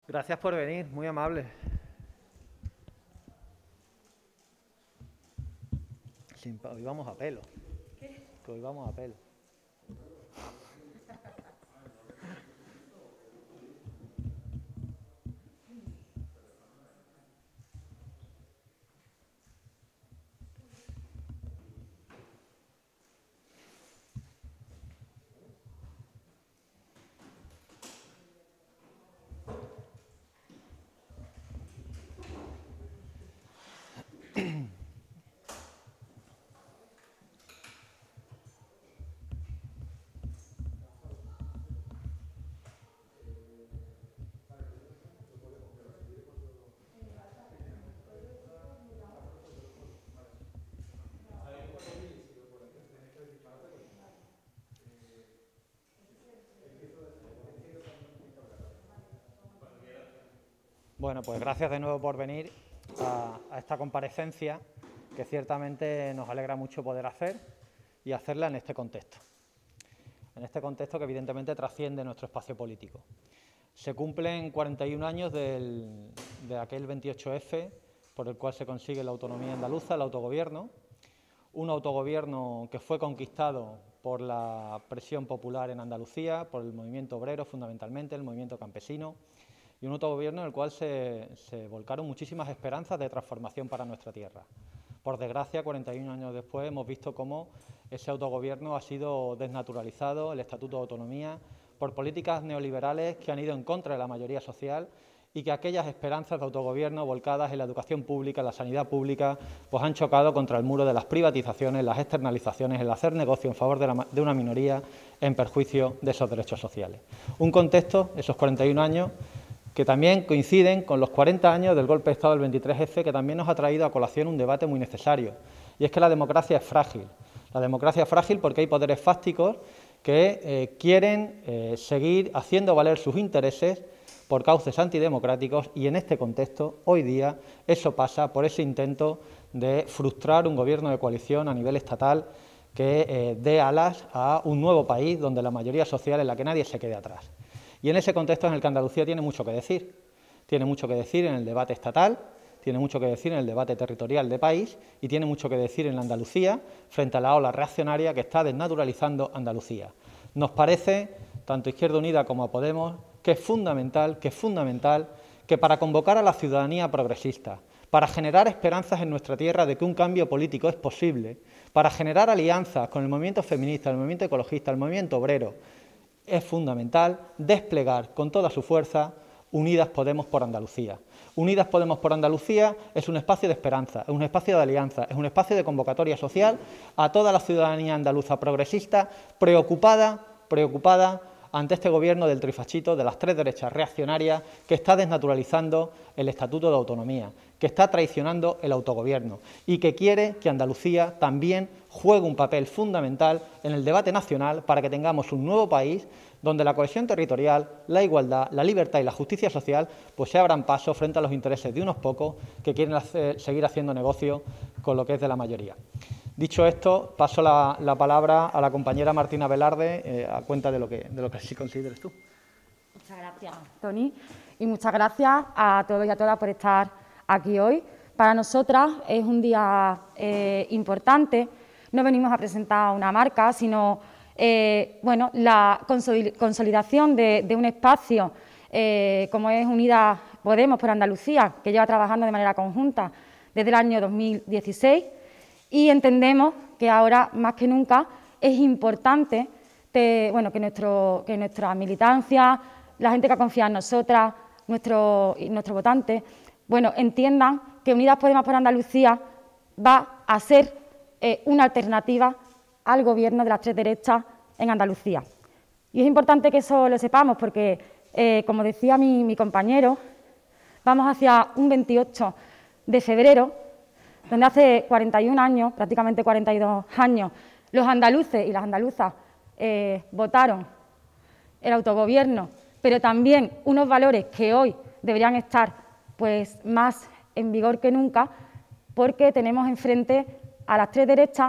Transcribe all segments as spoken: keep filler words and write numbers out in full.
Gracias por venir, muy amable. Sin, hoy vamos a pelo. ¿Qué? Que hoy vamos a pelo. Bueno, pues gracias de nuevo por venir a, a esta comparecencia, que ciertamente nos alegra mucho poder hacer y hacerla en este contexto. En este contexto que evidentemente trasciende nuestro espacio político. Se cumplen cuarenta y un años del, de aquel veintiocho efe, por el cual se consigue la autonomía andaluza, el autogobierno, un autogobierno que fue conquistado por la presión popular en Andalucía, por el movimiento obrero fundamentalmente, el movimiento campesino, y un autogobierno en el cual se, se volcaron muchísimas esperanzas de transformación para nuestra tierra. Por desgracia, cuarenta y un años después, hemos visto cómo ese autogobierno ha sido desnaturalizado, el Estatuto de Autonomía, por políticas neoliberales que han ido en contra de la mayoría social y que aquellas esperanzas de autogobierno volcadas en la educación pública, en la sanidad pública, pues han chocado contra el muro de las privatizaciones, las externalizaciones, el hacer negocio en favor de, la, de una minoría en perjuicio de esos derechos sociales. Un contexto, esos cuarenta y un años, que también coinciden con los cuarenta años del golpe de Estado del veintitrés efe, que también nos ha traído a colación un debate muy necesario. Y es que la democracia es frágil. La democracia es frágil porque hay poderes fácticos que eh, quieren eh, seguir haciendo valer sus intereses por cauces antidemocráticos, y en este contexto, hoy día, eso pasa por ese intento de frustrar un gobierno de coalición a nivel estatal que eh, dé alas a un nuevo país donde la mayoría social en la que nadie se quede atrás. Y en ese contexto en el que Andalucía tiene mucho que decir. Tiene mucho que decir en el debate estatal, tiene mucho que decir en el debate territorial de país y tiene mucho que decir en la Andalucía frente a la ola reaccionaria que está desnaturalizando Andalucía. Nos parece, tanto Izquierda Unida como a Podemos, que es fundamental, que es fundamental que para convocar a la ciudadanía progresista, para generar esperanzas en nuestra tierra de que un cambio político es posible, para generar alianzas con el movimiento feminista, el movimiento ecologista, el movimiento obrero, es fundamental desplegar con toda su fuerza Unidas Podemos por Andalucía. Unidas Podemos por Andalucía es un espacio de esperanza, es un espacio de alianza, es un espacio de convocatoria social a toda la ciudadanía andaluza progresista preocupada, preocupada ante este gobierno del trifachito, de las tres derechas reaccionarias, que está desnaturalizando el Estatuto de Autonomía, que está traicionando el autogobierno y que quiere que Andalucía también juegue un papel fundamental en el debate nacional para que tengamos un nuevo país donde la cohesión territorial, la igualdad, la libertad y la justicia social pues se abran paso frente a los intereses de unos pocos que quieren hacer, seguir haciendo negocio con lo que es de la mayoría. Dicho esto, paso la, la palabra a la compañera Martina Velarde eh, a cuenta de lo que, de lo que sí consideres tú. Muchas gracias, Toni, y muchas gracias a todos y a todas por estar aquí hoy. Para nosotras es un día eh, importante. No venimos a presentar una marca, sino eh, bueno, la consolidación de, de un espacio eh, como es Unidas Podemos por Andalucía, que lleva trabajando de manera conjunta desde el año dos mil dieciséis, y entendemos que ahora más que nunca es importante te, bueno, que, nuestro, que nuestra militancia, la gente que ha confiado en nosotras, nuestros nuestro votantes, bueno, entiendan que Unidas Podemos por Andalucía va a ser eh, una alternativa al gobierno de las tres derechas en Andalucía. Y es importante que eso lo sepamos porque, eh, como decía mi, mi compañero, vamos hacia un veintiocho de febrero, donde hace cuarenta y un años, prácticamente cuarenta y dos años, los andaluces y las andaluzas eh, votaron el autogobierno, pero también unos valores que hoy deberían estar pues, más en vigor que nunca, porque tenemos enfrente a las tres derechas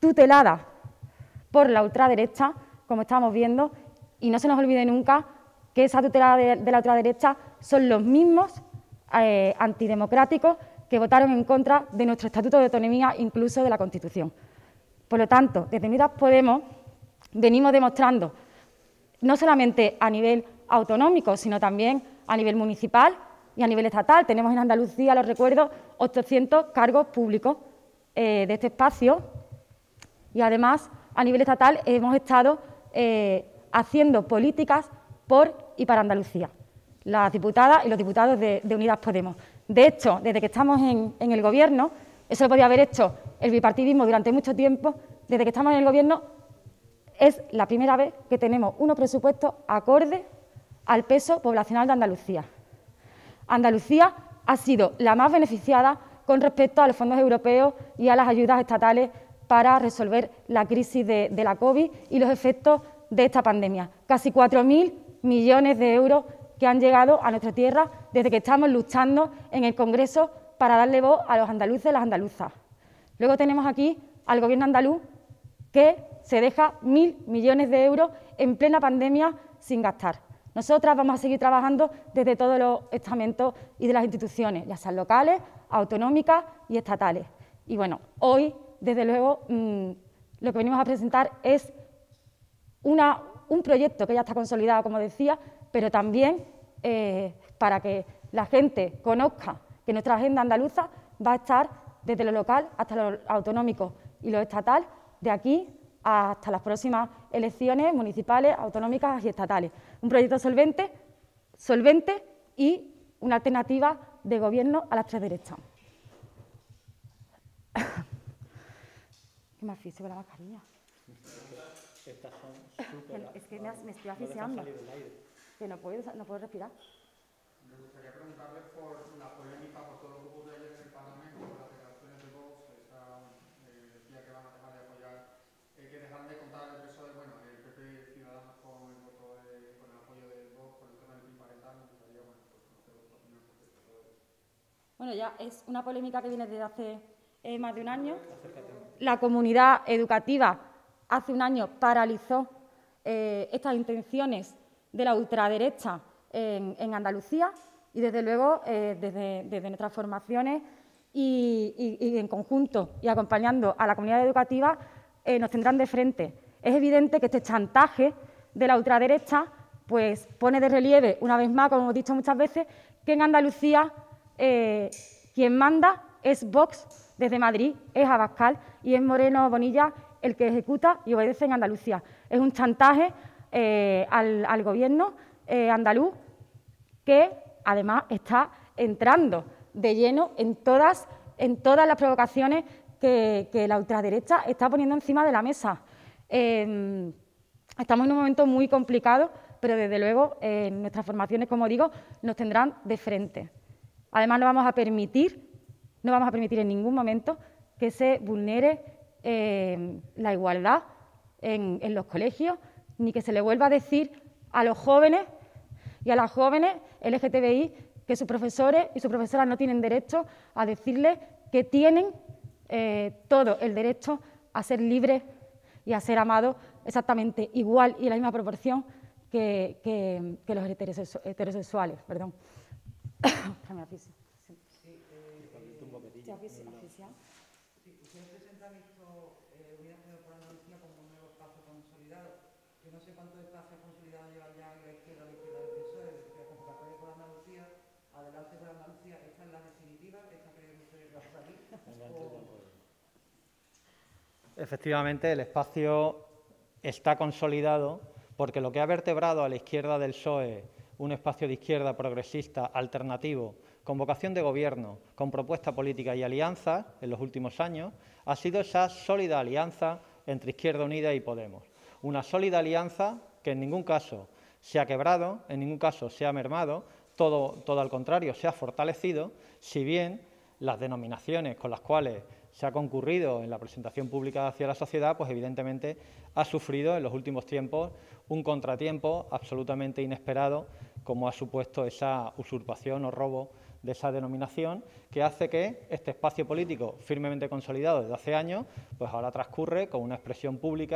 tuteladas por la ultraderecha, como estamos viendo, y no se nos olvide nunca que esa tutela de, de la ultraderecha son los mismos eh, antidemocráticos que votaron en contra de nuestro Estatuto de Autonomía, incluso de la Constitución. Por lo tanto, desde Unidas Podemos venimos demostrando, no solamente a nivel autonómico, sino también a nivel municipal y a nivel estatal. Tenemos en Andalucía, los recuerdo, ochocientos cargos públicos eh, de este espacio, y además a nivel estatal hemos estado eh, haciendo políticas por y para Andalucía, las diputadas y los diputados de, de Unidas Podemos. De hecho, desde que estamos en, en el Gobierno, eso lo podía haber hecho el bipartidismo durante mucho tiempo, desde que estamos en el Gobierno es la primera vez que tenemos unos presupuestos acordes al peso poblacional de Andalucía. Andalucía ha sido la más beneficiada con respecto a los fondos europeos y a las ayudas estatales para resolver la crisis de, de la COVID y los efectos de esta pandemia. Casi cuatro mil millones de euros que han llegado a nuestra tierra desde que estamos luchando en el Congreso para darle voz a los andaluces y las andaluzas. Luego tenemos aquí al Gobierno andaluz que se deja mil millones de euros en plena pandemia sin gastar. Nosotras vamos a seguir trabajando desde todos los estamentos y de las instituciones, ya sean locales, autonómicas y estatales. Y bueno, hoy, desde luego, mmm, lo que venimos a presentar es una, un proyecto que ya está consolidado, como decía, pero también eh, para que la gente conozca que nuestra agenda andaluza va a estar desde lo local hasta lo autonómico y lo estatal, de aquí hasta las próximas elecciones municipales, autonómicas y estatales. Un proyecto solvente, solvente y una alternativa de gobierno a las tres derechas. ¿Qué me asfixio con la mascarilla? Estas son súper... Es que me, me estoy asfixiando. Que no puedo, no puedo respirar. Me gustaría preguntarle por la polémica, por todo lo que ocurre ayer en el Parlamento, por las declaraciones de Vox, esa, eh, decía que van a dejar de apoyar, eh, que dejarán de contar el P S O E, bueno, el P P y Ciudadanos con el voto de, con el apoyo de Vox por el tema del PIN parental. Me gustaría, bueno, pues conocer vuestra opinión respecto a todo eso. Bueno, ya es una polémica que viene desde hace eh, más de un año. La comunidad educativa hace un año paralizó eh, estas intenciones de la ultraderecha en, en Andalucía y, desde luego, eh, desde, desde nuestras formaciones y, y, y en conjunto y acompañando a la comunidad educativa eh, nos tendrán de frente. Es evidente que este chantaje de la ultraderecha pues, pone de relieve, una vez más, como hemos dicho muchas veces, que en Andalucía eh, quien manda es Vox desde Madrid, es Abascal y es Moreno Bonilla el que ejecuta y obedece en Andalucía. Es un chantaje Eh, al, al Gobierno eh, andaluz, que además está entrando de lleno en todas, en todas las provocaciones que, que la ultraderecha está poniendo encima de la mesa. Eh, estamos en un momento muy complicado, pero desde luego eh, nuestras formaciones, como digo, nos tendrán de frente. Además, no vamos a permitir, no vamos a permitir en ningún momento que se vulnere eh, la igualdad en, en los colegios, ni que se le vuelva a decir a los jóvenes y a las jóvenes L G T B I que sus profesores y sus profesoras no tienen derecho a decirles que tienen eh, todo el derecho a ser libres y a ser amados exactamente igual y en la misma proporción que, que, que los heterosexu heterosexuales. Perdón. No sé cuánto espacio consolidado lleva ya la izquierda, la izquierda del P S O E, decía Convocatoria por Andalucía, Adelante por Andalucía, esta es la definitiva, esta creen ustedes que va a salir. Efectivamente, el espacio está consolidado porque lo que ha vertebrado a la izquierda del P S O E, un espacio de izquierda progresista, alternativo, con vocación de gobierno, con propuesta política y alianzas en los últimos años, ha sido esa sólida alianza entre Izquierda Unida y Podemos. Una sólida alianza que en ningún caso se ha quebrado, en ningún caso se ha mermado, todo, todo al contrario, se ha fortalecido, si bien las denominaciones con las cuales se ha concurrido en la presentación pública hacia la sociedad, pues evidentemente ha sufrido en los últimos tiempos un contratiempo absolutamente inesperado, como ha supuesto esa usurpación o robo de esa denominación, que hace que este espacio político firmemente consolidado desde hace años, pues ahora transcurre con una expresión pública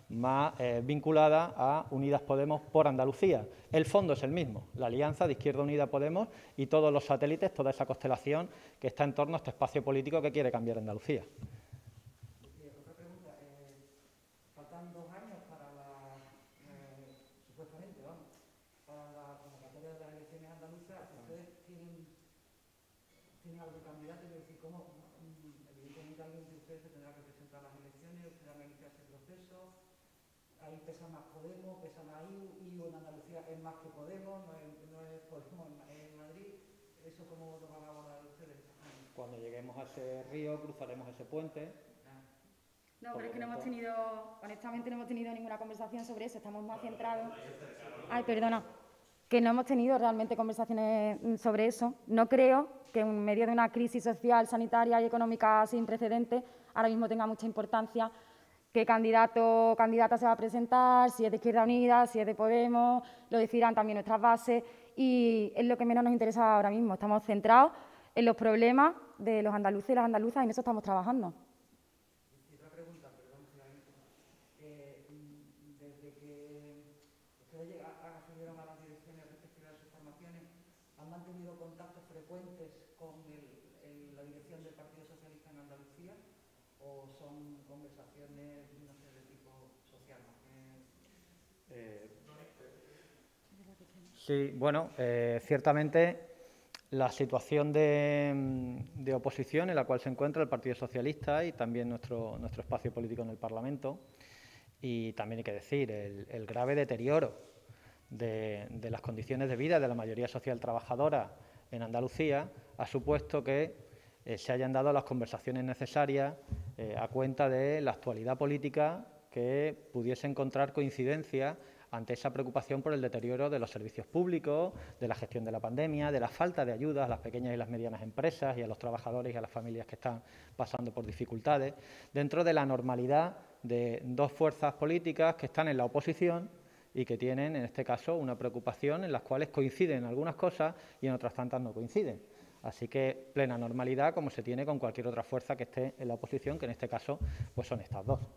más eh, vinculada a Unidas Podemos por Andalucía. El fondo es el mismo, la alianza de Izquierda Unida Podemos y todos los satélites, toda esa constelación que está en torno a este espacio político que quiere cambiar Andalucía. Otra pregunta, eh, faltan dos años para la, eh, supuestamente, vamos, para la convocatoria de las elecciones andaluzas. ¿Ustedes tienen, tienen algún candidato? Es decir, ¿cómo? Evidentemente alguien de ustedes se tendrá que presentar a las elecciones, ustedes van a iniciar ese proceso. Ahí pesa más Podemos, pesa más I U, I U en Andalucía es más que Podemos, no es, no es Podemos en Madrid. ¿Eso cómo lo van a abordar ustedes? Cuando lleguemos a ese río, cruzaremos ese puente. No, pero es que no hemos tenido, honestamente no hemos tenido ninguna conversación sobre eso, estamos más centrados... Ay, perdona, que no hemos tenido realmente conversaciones sobre eso. No creo que en medio de una crisis social, sanitaria y económica sin precedentes, ahora mismo tenga mucha importancia qué candidato o candidata se va a presentar, si es de Izquierda Unida, si es de Podemos, lo decidirán también nuestras bases y es lo que menos nos interesa ahora mismo. Estamos centrados en los problemas de los andaluces y las andaluzas y en eso estamos trabajando. Y otra pregunta, perdón si la eh, desde que ustedes accedieron a las direcciones respectivas de sus formaciones, ¿han mantenido contactos frecuentes con el, el, la dirección del Partido Socialista en Andalucía o son conversaciones, no sé, de tipo social? Eh, sí, bueno, eh, ciertamente la situación de, de oposición en la cual se encuentra el Partido Socialista y también nuestro, nuestro espacio político en el Parlamento, y también hay que decir el, el grave deterioro de, de las condiciones de vida de la mayoría social trabajadora en Andalucía ha supuesto que eh, se hayan dado las conversaciones necesarias eh, a cuenta de la actualidad política que pudiese encontrar coincidencia ante esa preocupación por el deterioro de los servicios públicos, de la gestión de la pandemia, de la falta de ayuda a las pequeñas y las medianas empresas y a los trabajadores y a las familias que están pasando por dificultades, dentro de la normalidad de dos fuerzas políticas que están en la oposición y que tienen, en este caso, una preocupación en las cuales coinciden algunas cosas y en otras tantas no coinciden. Así que plena normalidad como se tiene con cualquier otra fuerza que esté en la oposición, que en este caso pues son estas dos.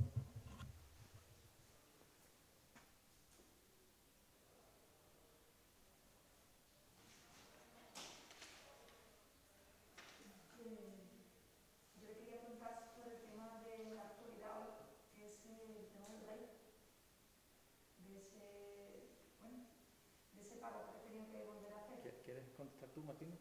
¿Quieres contestar tú, Martina?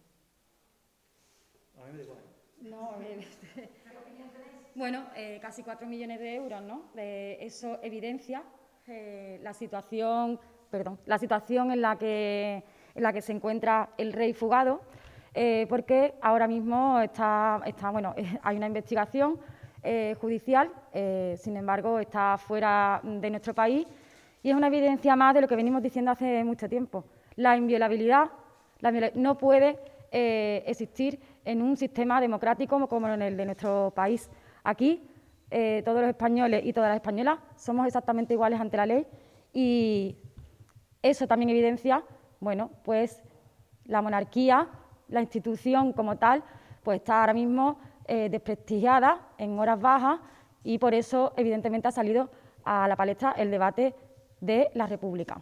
A mí me da igual. No, eh, bueno, eh, casi cuatro millones de euros, ¿no? Eh, eso evidencia eh, la situación, perdón, la situación en la que en la que se encuentra el rey fugado, eh, porque ahora mismo está, está bueno, eh, hay una investigación eh, judicial, eh, sin embargo, está fuera de nuestro país y es una evidencia más de lo que venimos diciendo hace mucho tiempo. La inviolabilidad, la inviola- no puede eh, existir en un sistema democrático como en el de nuestro país. Aquí eh, todos los españoles y todas las españolas somos exactamente iguales ante la ley y eso también evidencia, bueno, pues la monarquía, la institución como tal, pues está ahora mismo eh, desprestigiada en horas bajas y por eso evidentemente ha salido a la palestra el debate de la República.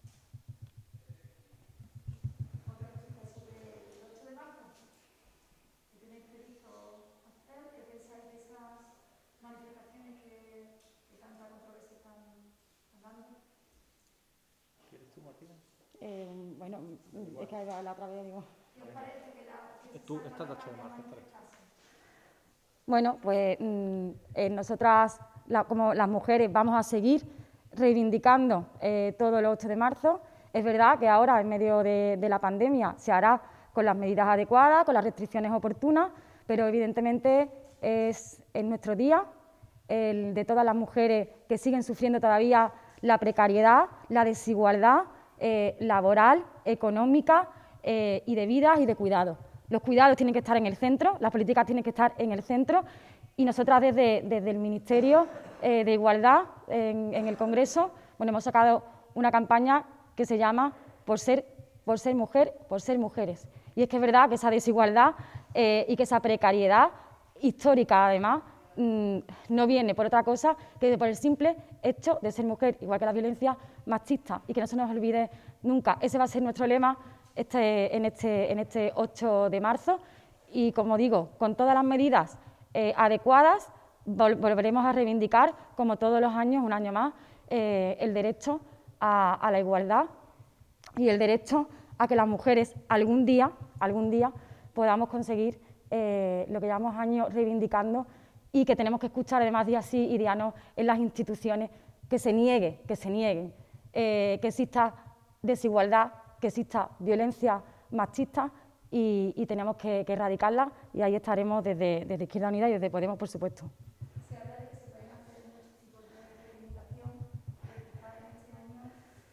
Eh, bueno, es que la otra vez digo... Tú, esta es de ocho de marzo, esta vez. Bueno, pues eh, nosotras, la, como las mujeres, vamos a seguir reivindicando eh, todo el ocho de marzo. Es verdad que ahora, en medio de, de la pandemia, se hará con las medidas adecuadas, con las restricciones oportunas, pero evidentemente es, es nuestro día, el de todas las mujeres que siguen sufriendo todavía la precariedad, la desigualdad eh, laboral, económica eh, y de vidas y de cuidados. Los cuidados tienen que estar en el centro, las políticas tienen que estar en el centro y nosotras desde, desde el Ministerio eh, de Igualdad en, en el Congreso, bueno, hemos sacado una campaña que se llama Por ser, por ser mujer, por ser mujeres. Y es que es verdad que esa desigualdad eh, y que esa precariedad histórica, además, mmm, no viene por otra cosa que por el simple hecho de ser mujer, igual que la violencia machista, y que no se nos olvide nunca. Ese va a ser nuestro lema este, en, este, en este ocho de marzo y, como digo, con todas las medidas eh, adecuadas, vol volveremos a reivindicar, como todos los años, un año más, eh, el derecho a, a la igualdad y el derecho a que las mujeres algún día, algún día podamos conseguir eh, lo que llevamos años reivindicando y que tenemos que escuchar además día sí y día no en las instituciones, que se niegue, que se nieguen, eh, que exista desigualdad, que exista violencia machista y, y tenemos que, que erradicarla, y ahí estaremos desde, desde Izquierda Unida y desde Podemos, por supuesto. Se habla de que se pueden hacer muchos tipos de reivindicación, pero quizás en este año,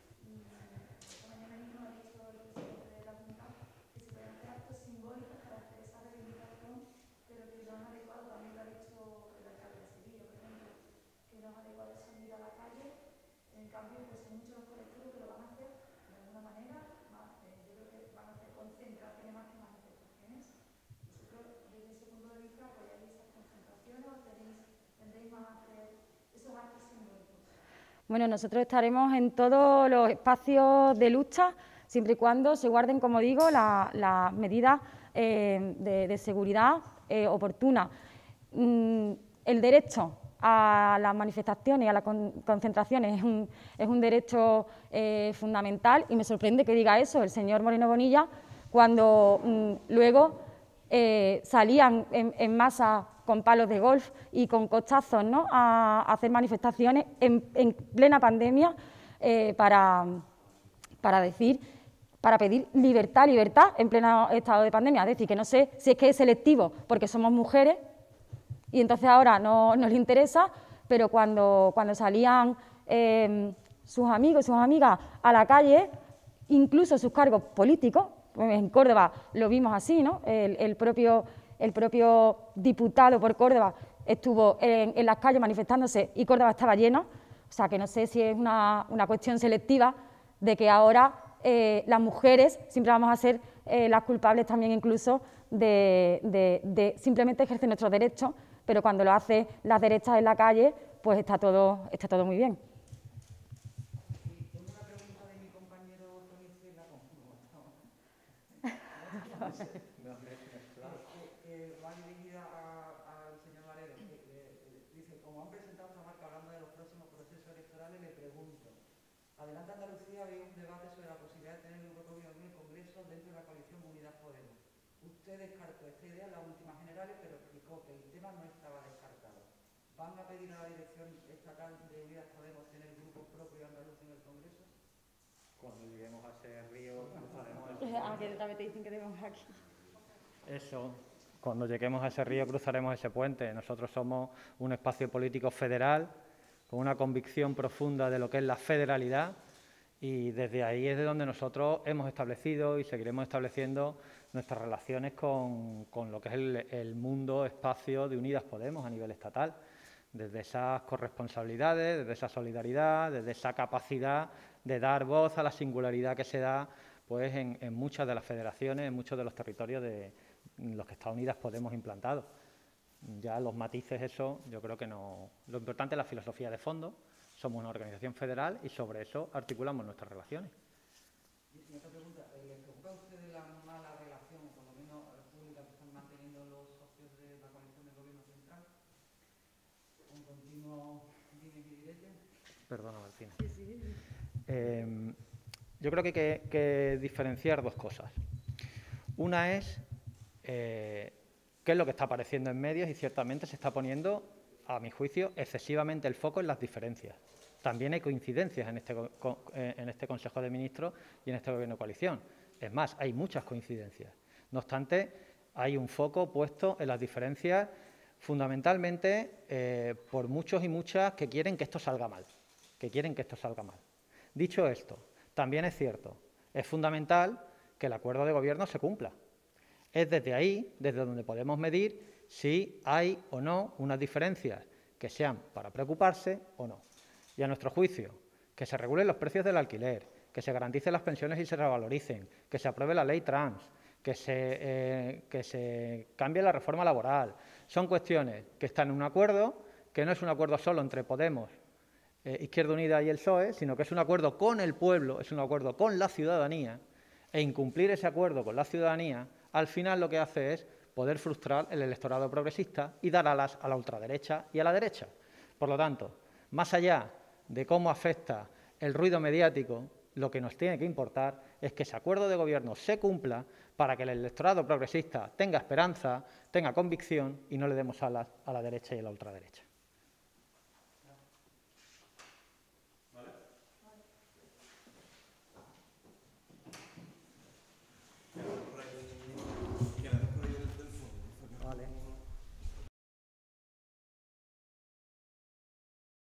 esta mañana mismo ha dicho el presidente de la Junta que se pueden hacer actos simbólicos para hacer esa reivindicación, pero que no es adecuado, también lo ha dicho el alcalde de Sevilla, por ejemplo, que no es adecuado salir a la calle. En cambio, pues hay muchos colectivos que lo van a hacer de alguna manera, más, eh, yo creo que van a hacer concentraciones más que manifestaciones. Vosotros, desde ese punto de vista, apoyáis esas concentraciones o tenéis, tendréis más a hacer esos actos simbólicos. Bueno, nosotros estaremos en todos los espacios de lucha, siempre y cuando se guarden, como digo, las la medidas eh, de, de seguridad eh, oportunas. Mm, el derecho a las manifestaciones y a las con, concentraciones es un, es un derecho eh, fundamental, y me sorprende que diga eso el señor Moreno Bonilla cuando mm, luego eh, salían en, en masa con palos de golf y con cochazos, ¿no?, a, a hacer manifestaciones en, en plena pandemia eh, para, para decir, para pedir libertad, libertad en pleno estado de pandemia. Es decir, que no sé si es que es selectivo porque somos mujeres y entonces ahora no nos interesa, pero cuando, cuando salían eh, sus amigos y sus amigas a la calle, incluso sus cargos políticos, en Córdoba lo vimos así, ¿no? El, el, propio, el propio diputado por Córdoba estuvo en, en las calles manifestándose y Córdoba estaba lleno. O sea, que no sé si es una, una cuestión selectiva de que ahora eh, las mujeres siempre vamos a ser eh, las culpables también incluso de, de, de simplemente ejercer nuestros derechos, pero cuando lo hacen las derechas en la calle, pues está todo, está todo muy bien. Y tengo una pregunta de mi compañero Tony Cela, que va dirigida al señor Varela, que, que dice, como han presentado esta marca hablando de los próximos procesos electorales, le pregunto, Adelante Andalucía había un debate sobre la posibilidad de tener un gobierno en el Congreso dentro de la coalición Unidas Podemos. Usted descartó esta idea en las últimas generales, pero explicó que el tema no estaba descartado. ¿Van a pedir a la dirección estatal de Unidas Podemos tener grupo propio andaluz en el Congreso? Cuando lleguemos a ese río, cruzaremos el Ah, que también te dicen que debemos aquí. Eso. Cuando lleguemos a ese río, cruzaremos ese puente. Nosotros somos un espacio político federal, con una convicción profunda de lo que es la federalidad, y desde ahí es de donde nosotros hemos establecido y seguiremos estableciendo nuestras relaciones con, con lo que es el, el mundo, espacio de Unidas Podemos a nivel estatal, desde esas corresponsabilidades, desde esa solidaridad, desde esa capacidad de dar voz a la singularidad que se da pues, en, en muchas de las federaciones, en muchos de los territorios de los que está Unidas Podemos implantado. Ya los matices, eso, yo creo que no. Lo importante es la filosofía de fondo. Somos una organización federal y sobre eso articulamos nuestras relaciones. Y otra pregunta, ¿les preocupa a ustedes la mala relación, por lo menos pública, que están manteniendo los socios de la coalición del Gobierno central? Un continuo dimes y diretes. Perdona, Martina. Sí, sí. Eh, yo creo que hay que, que diferenciar dos cosas. Una es eh, qué es lo que está apareciendo en medios, y ciertamente se está poniendo, a mi juicio, excesivamente el foco en las diferencias. También hay coincidencias en este, en este Consejo de Ministros y en este Gobierno de coalición. Es más, hay muchas coincidencias. No obstante, hay un foco puesto en las diferencias, fundamentalmente eh, por muchos y muchas que quieren que esto salga mal, que quieren que esto salga mal. Dicho esto, también es cierto, es fundamental que el acuerdo de gobierno se cumpla. Es desde ahí, desde donde podemos medir si hay o no unas diferencias que sean para preocuparse o no. Y a nuestro juicio, que se regulen los precios del alquiler, que se garanticen las pensiones y se revaloricen, que se apruebe la ley trans, que se, eh, que se cambie la reforma laboral. Son cuestiones que están en un acuerdo, que no es un acuerdo solo entre Podemos, eh, Izquierda Unida y el P S O E, sino que es un acuerdo con el pueblo, es un acuerdo con la ciudadanía, e incumplir ese acuerdo con la ciudadanía, al final lo que hace es poder frustrar el electorado progresista y dar alas a la ultraderecha y a la derecha. Por lo tanto, más allá de cómo afecta el ruido mediático, lo que nos tiene que importar es que ese acuerdo de gobierno se cumpla para que el electorado progresista tenga esperanza, tenga convicción y no le demos alas a la derecha y a la ultraderecha.